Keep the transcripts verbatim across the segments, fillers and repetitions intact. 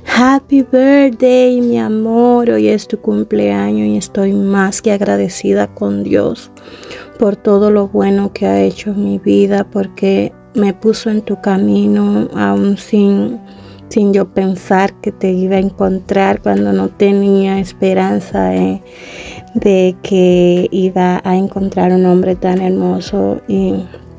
Happy birthday, mi amor. Hoy es tu cumpleaños y estoy más que agradecida con Dios por todo lo bueno que ha hecho en mi vida, porque me puso en tu camino aún sin, sin yo pensar que te iba a encontrar, cuando no tenía esperanza eh, de que iba a encontrar un hombre tan hermoso y,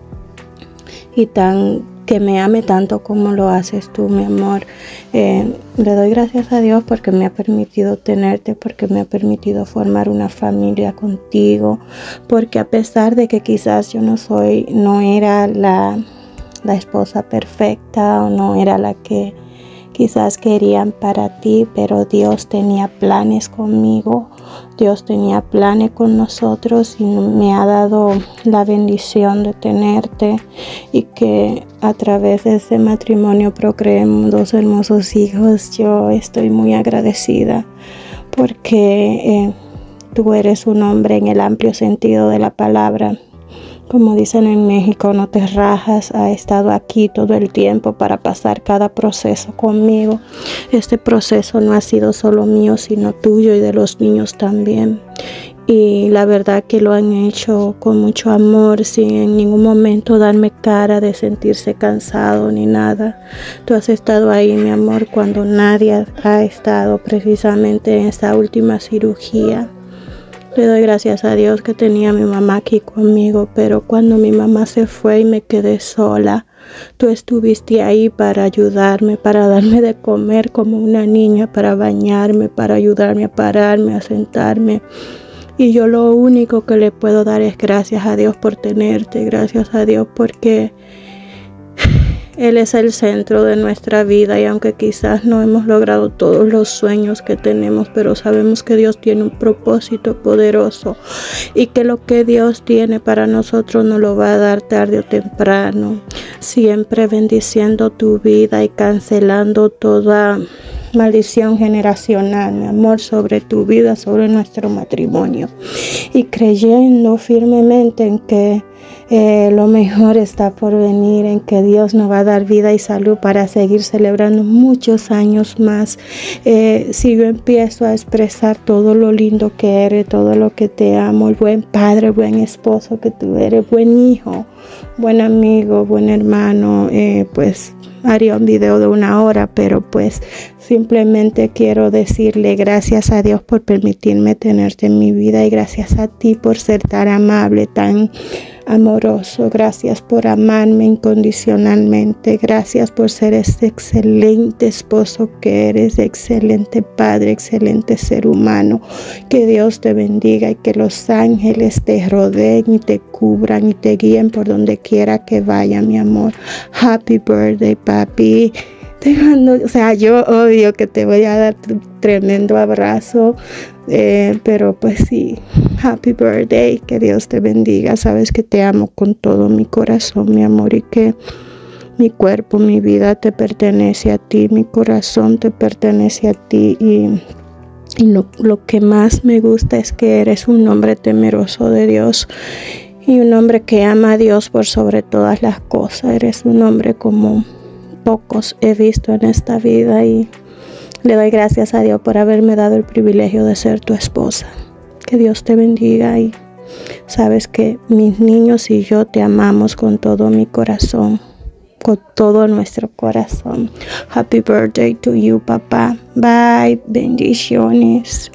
y tan que me ame tanto como lo haces tú, mi amor. Eh, le doy gracias a Dios porque me ha permitido tenerte, porque me ha permitido formar una familia contigo, porque a pesar de que quizás yo no soy, no era la, la esposa perfecta o no era la que quizás querían para ti, pero Dios tenía planes conmigo, Dios tenía planes con nosotros y me ha dado la bendición de tenerte y que a través de ese matrimonio procreemos dos hermosos hijos. Yo estoy muy agradecida porque eh, tú eres un hombre en el amplio sentido de la palabra. Como dicen en México, no te rajas, ha estado aquí todo el tiempo para pasar cada proceso conmigo. Este proceso no ha sido solo mío, sino tuyo y de los niños también. Y la verdad que lo han hecho con mucho amor, sin en ningún momento darme cara de sentirse cansado ni nada. Tú has estado ahí, mi amor, cuando nadie ha estado, precisamente en esta última cirugía. Le doy gracias a Dios que tenía a mi mamá aquí conmigo, pero cuando mi mamá se fue y me quedé sola, tú estuviste ahí para ayudarme, para darme de comer como una niña, para bañarme, para ayudarme a pararme, a sentarme. Y yo lo único que le puedo dar es gracias a Dios por tenerte, gracias a Dios porque Él es el centro de nuestra vida, y aunque quizás no hemos logrado todos los sueños que tenemos, pero sabemos que Dios tiene un propósito poderoso y que lo que Dios tiene para nosotros nos lo va a dar tarde o temprano, siempre bendiciendo tu vida y cancelando toda maldición generacional, mi amor, sobre tu vida, sobre nuestro matrimonio, y creyendo firmemente en que eh, lo mejor está por venir, en que Dios nos va a dar vida y salud para seguir celebrando muchos años más. Eh, si yo empiezo a expresar todo lo lindo que eres, todo lo que te amo, el buen padre, buen esposo que tú eres, buen hijo, buen amigo, buen hermano, eh, pues haría un video de una hora, pero pues simplemente quiero decirle gracias a Dios por permitirme tenerte en mi vida, y gracias a ti por ser tan amable, tan amoroso. Gracias por amarme incondicionalmente. Gracias por ser ese excelente esposo que eres, excelente padre, excelente ser humano. Que Dios te bendiga y que los ángeles te rodeen y te cubran y te guíen por donde quiera que vaya, mi amor. Happy birthday, papi. Te mando, o sea, yo obvio que te voy a dar un tremendo abrazo, eh, pero pues sí, happy birthday, que Dios te bendiga. Sabes que te amo con todo mi corazón, mi amor, y que mi cuerpo, mi vida te pertenece a ti, mi corazón te pertenece a ti, y, y lo, lo que más me gusta es que eres un hombre temeroso de Dios y un hombre que ama a Dios por sobre todas las cosas. Eres un hombre como pocos he visto en esta vida, y le doy gracias a Dios por haberme dado el privilegio de ser tu esposa. Que Dios te bendiga, y sabes que mis niños y yo te amamos con todo mi corazón, con todo nuestro corazón. Happy birthday to you, papá. Bye. Bendiciones.